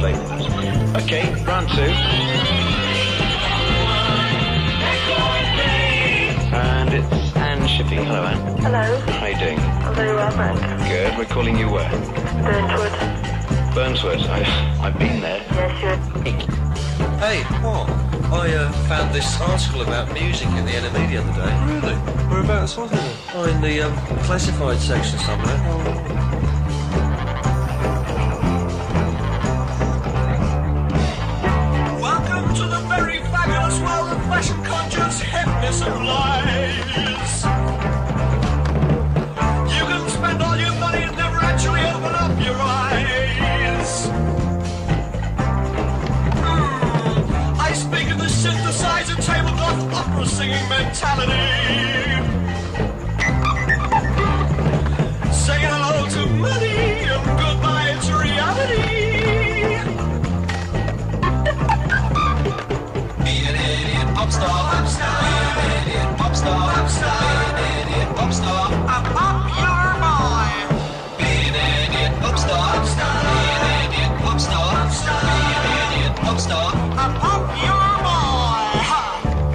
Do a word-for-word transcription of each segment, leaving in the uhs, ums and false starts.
statements. Okay, round two. And it's Anne Shippey. Hello, Anne. Hello. How you doing? I'm very well, thanks. Good. We're calling you where? Burntwood. Burnswood. I, I've been there. Yes, you're... Hey, what? I uh, found this article about music in the N M E the other day. Really? Whereabouts was it? Oh, in the um, classified section somewhere. Welcome to the very fabulous world of fashion-conscious hipness and lies. You can spend all your money and never actually open up your eyes. Mm, I speak of the synthesizer tablecloth opera singing mentality. Saying hello to money and goodbye to reality. Be an idiot pop star, pop star. Be an idiot pop star, pop star. Be an idiot pop star, a popular boy. Be an idiot pop star, pop star. Be an idiot pop star, pop star. Be an idiot pop star, a popular boy. Ha.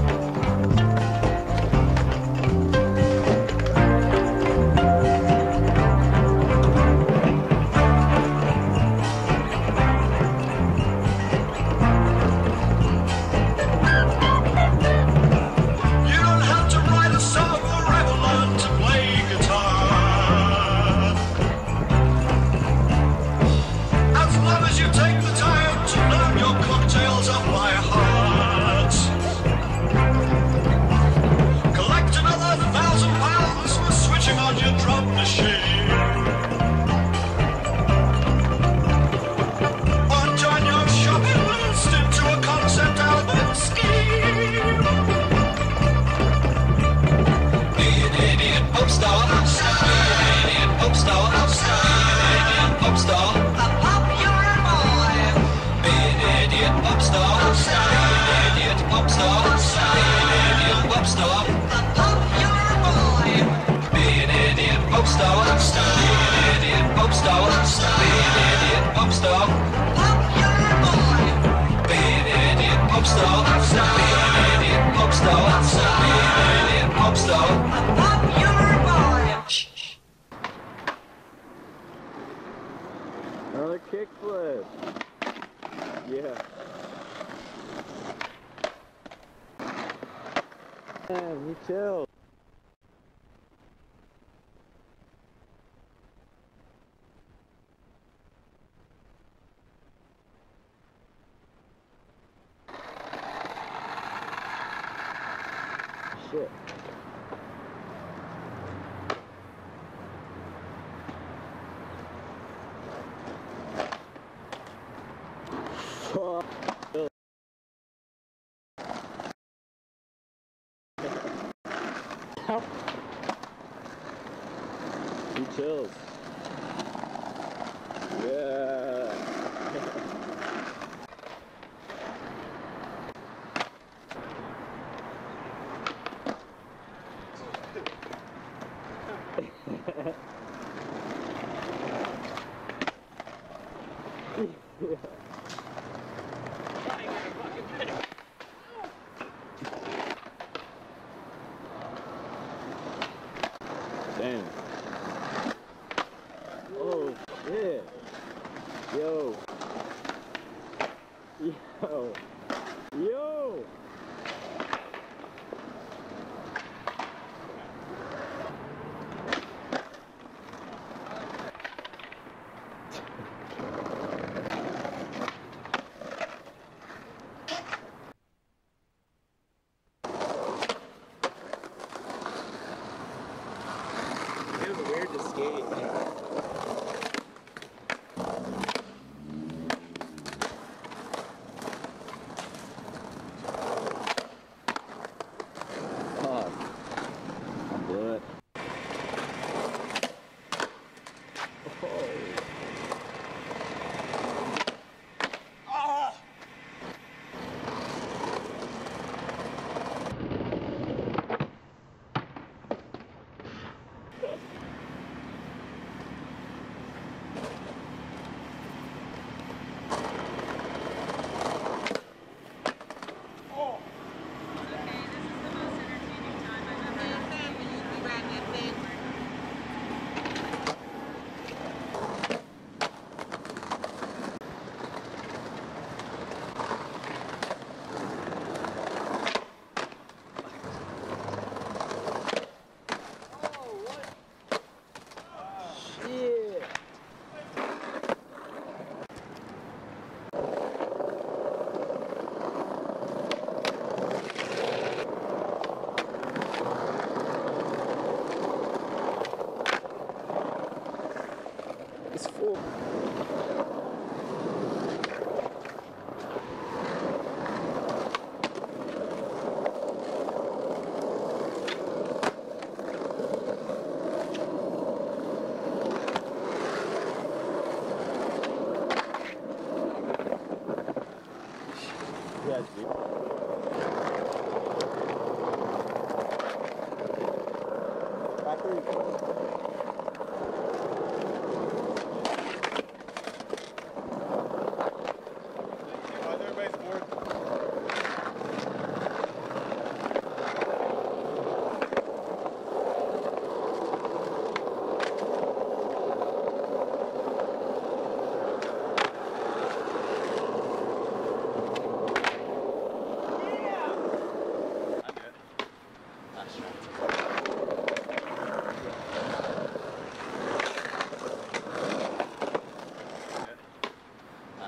Another kickflip. Yeah. Man, me too. Shit. Fuck. He chills. Yeah. Yeah. Damn. Oh shit. Yo. Yo. Yo. It was weird to skate, man.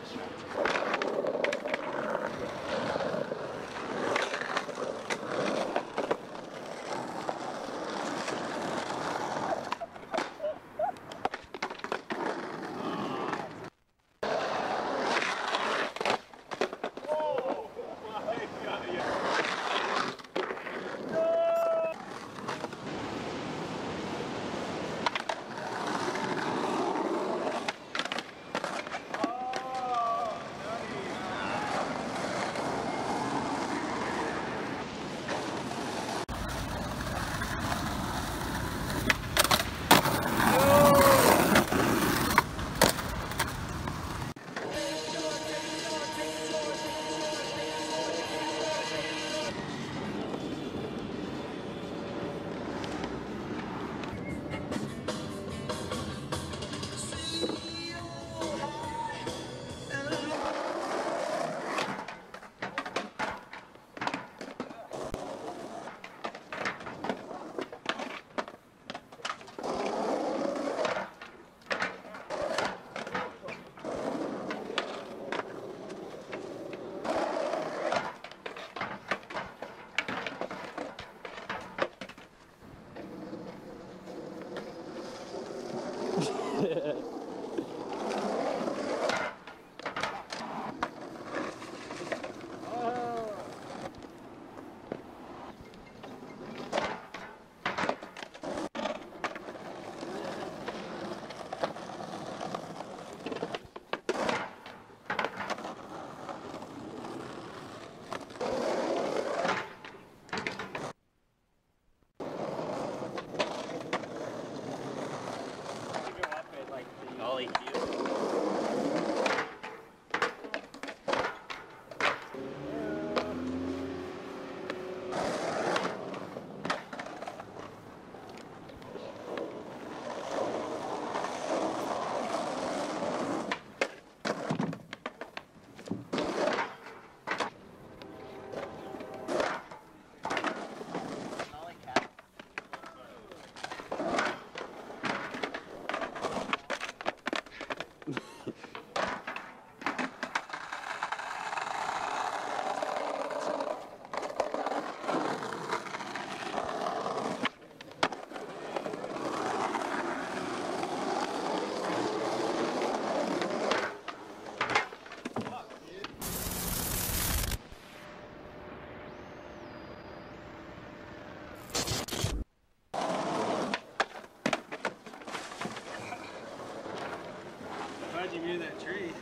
Glad you near that tree.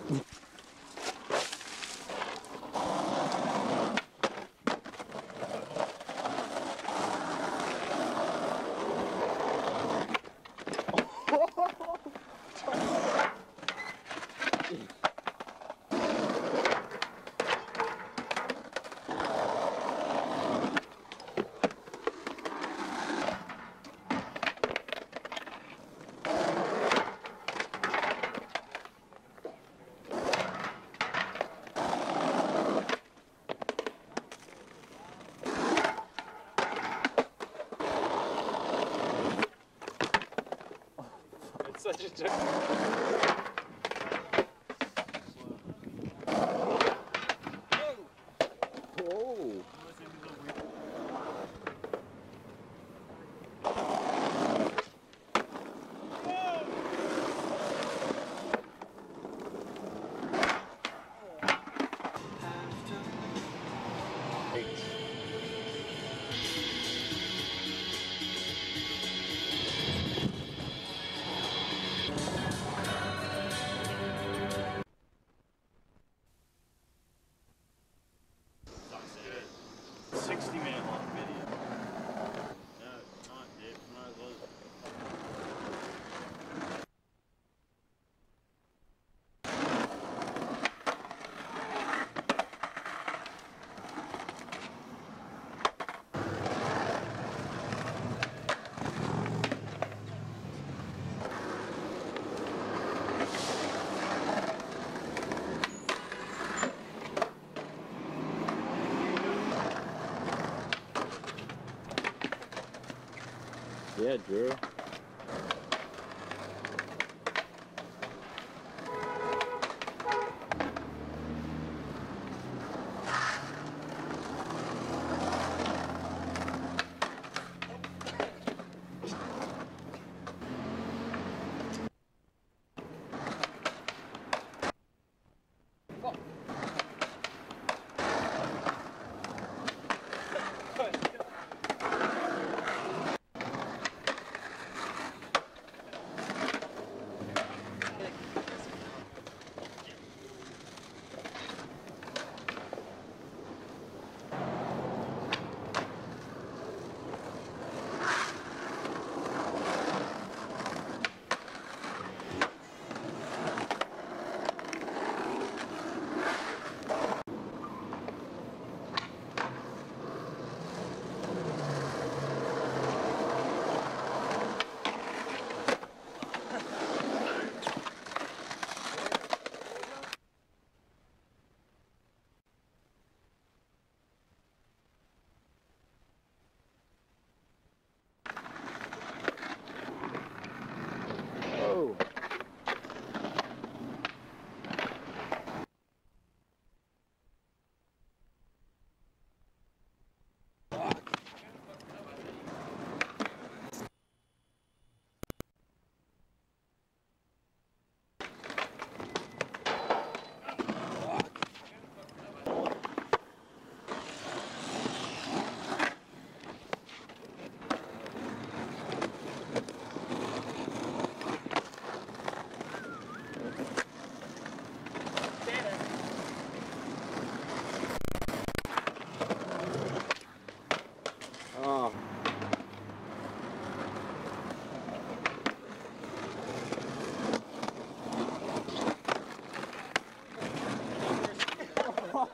It's such a joke. Whoa. sixty minute long video. No, it's not, dude. Might as well. Yeah, Drew.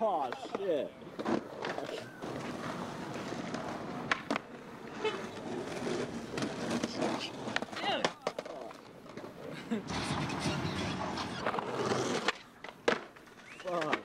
Oh shit. Fuck.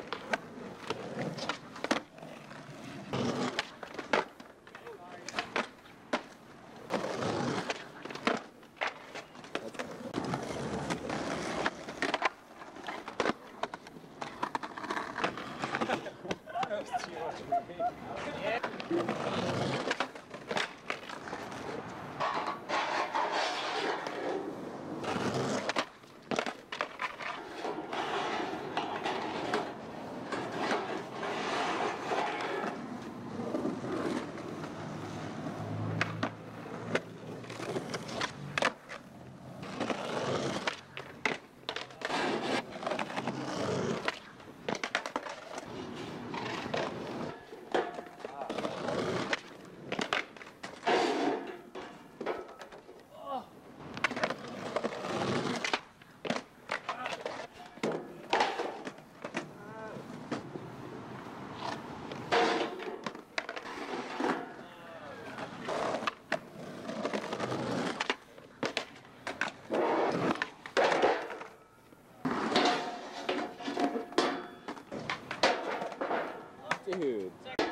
Dude.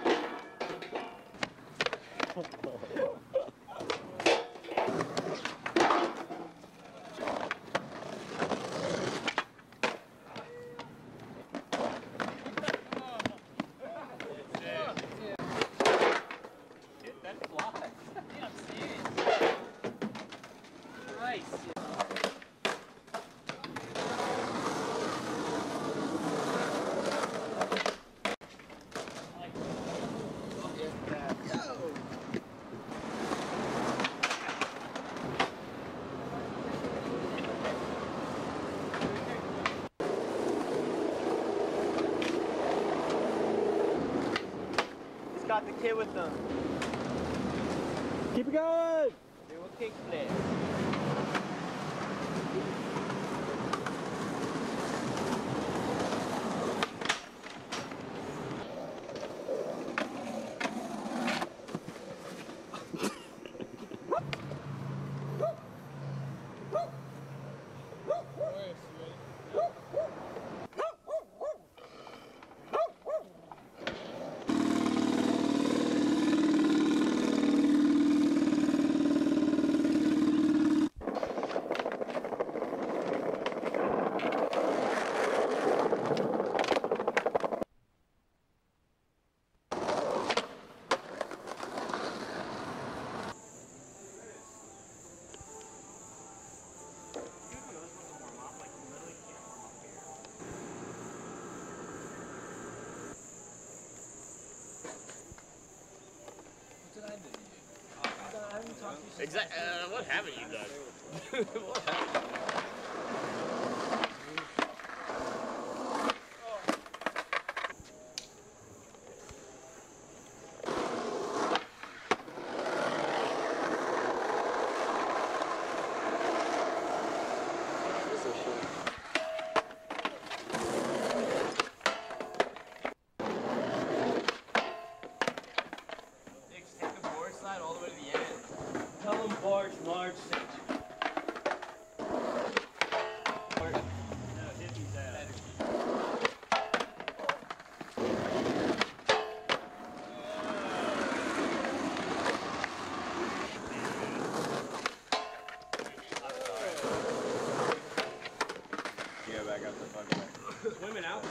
That flies. Yeah, I'm serious. Nice. He's got the kid with them. Keep it going! Do a kickflip. Exactly. Uh, what haven't you done? What haven't you done? Take the board slide all the way to the end. Tell him barge large section. No, hippies out. Yeah, back up the fucking Women out.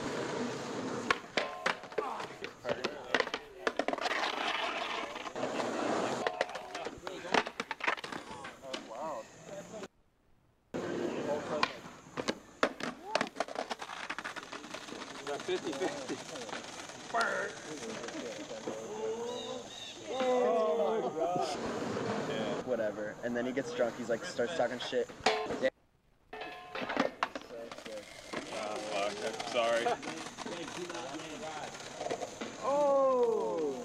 fifty fifty. Oh my god. Yeah. Whatever. And then he gets drunk, he's like, starts talking shit. Yeah. Oh, fuck. I'm sorry. Oh!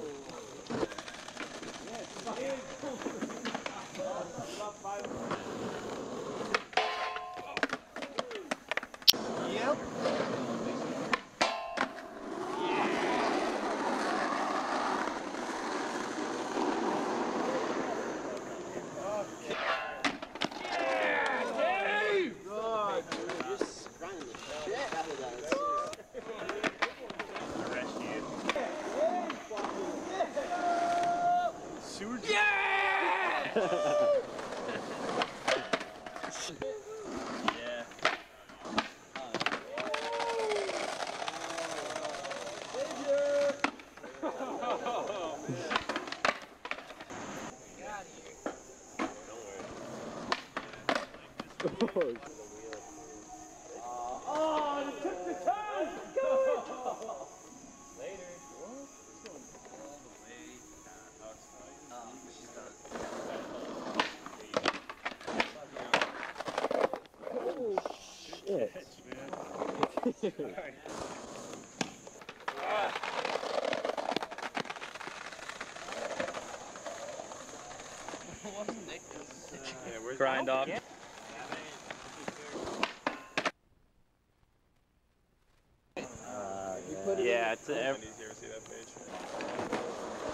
Yep. Yeah. Grind off. You put it Yeah, it's a, Ever see that page?